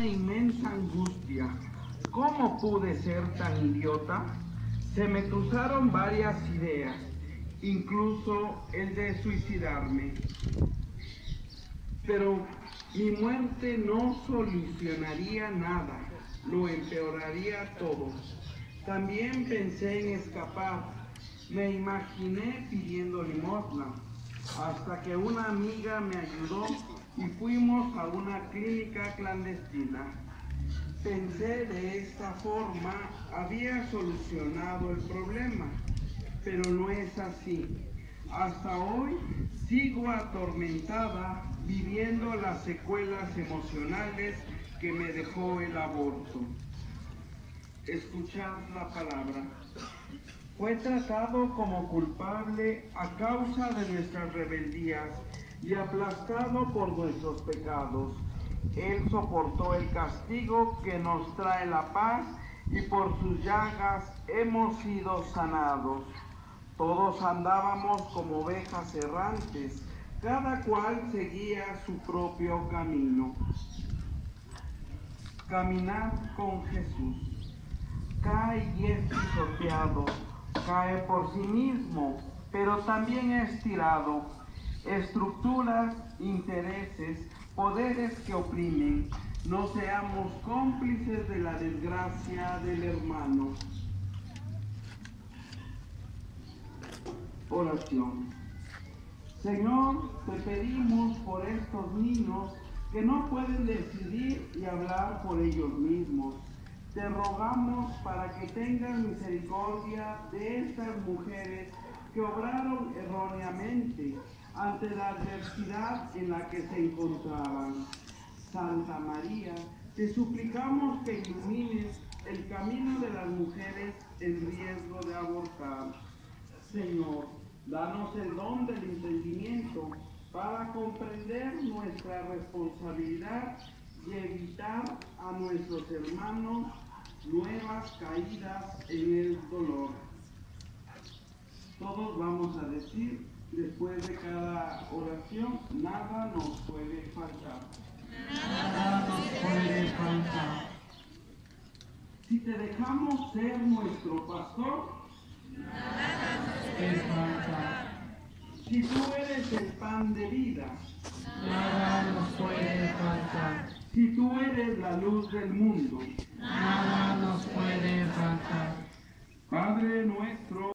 inmensa angustia. ¿Cómo pude ser tan idiota? Se me cruzaron varias ideas, incluso el de suicidarme. Pero mi muerte no solucionaría nada, lo empeoraría todo. También pensé en escapar. Me imaginé pidiendo limosna, hasta que una amiga me ayudó y fuimos a una clínica clandestina. Pensé de esta forma había solucionado el problema, pero no es así. Hasta hoy sigo atormentada viviendo las secuelas emocionales que me dejó el aborto. Escuchad la palabra. Fue tratado como culpable a causa de nuestras rebeldías y aplastado por nuestros pecados. Él soportó el castigo que nos trae la paz y por sus llagas hemos sido sanados. Todos andábamos como ovejas errantes, cada cual seguía su propio camino. Caminad con Jesús. Cae y es pisoteado, cae por sí mismo, pero también es tirado. Estructuras, intereses, poderes que oprimen. No seamos cómplices de la desgracia del hermano. Oración. Señor, te pedimos por estos niños que no pueden decidir y hablar por ellos mismos. Te rogamos para que tengas misericordia de estas mujeres que obraron erróneamente ante la adversidad en la que se encontraban. Santa María, te suplicamos que ilumines el camino de las mujeres en riesgo de abortar. Señor, danos el don del entendimiento para comprender nuestra responsabilidad y evitar a nuestros hermanos nuevas caídas en el dolor. Todos vamos a decir, después de cada oración, nada nos puede faltar. Nada nos puede faltar. Si te dejamos ser nuestro pastor, Nada nos puede faltar. si tú eres el pan de vida, Nada nos puede faltar. si tú eres la luz del mundo, Nada nos puede faltar. Padre nuestro